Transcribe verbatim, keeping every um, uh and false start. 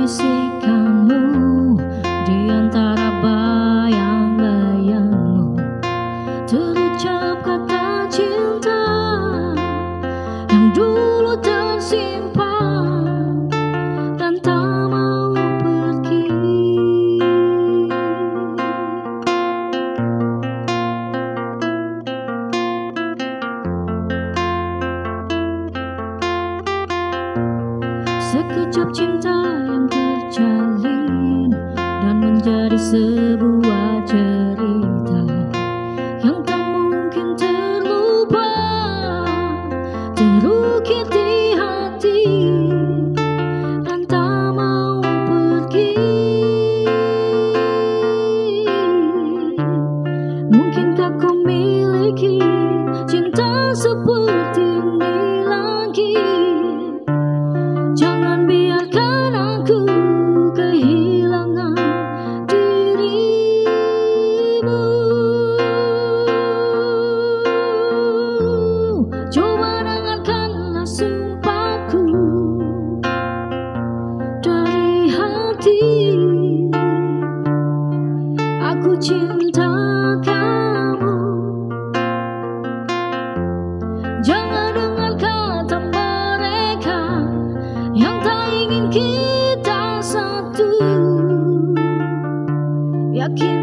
bisikanmu di antara bayang-bayangmu, terucap kata cinta yang dulu tersimpan dan tak mau pergi. Sekejap cinta yang terjalin dan menjadi sebuah cerita yang tak mungkin terlupa, terukir di hati dan tak mau pergi. Mungkinkah kau miliki cinta seperti ini lagi? Jangan biarkan aku kehilangan dirimu. Coba dengarkanlah sumpahku dari hati. Aku cinta kamu. Jangan dengar kata mereka yang tak ingin kita satu. Yakin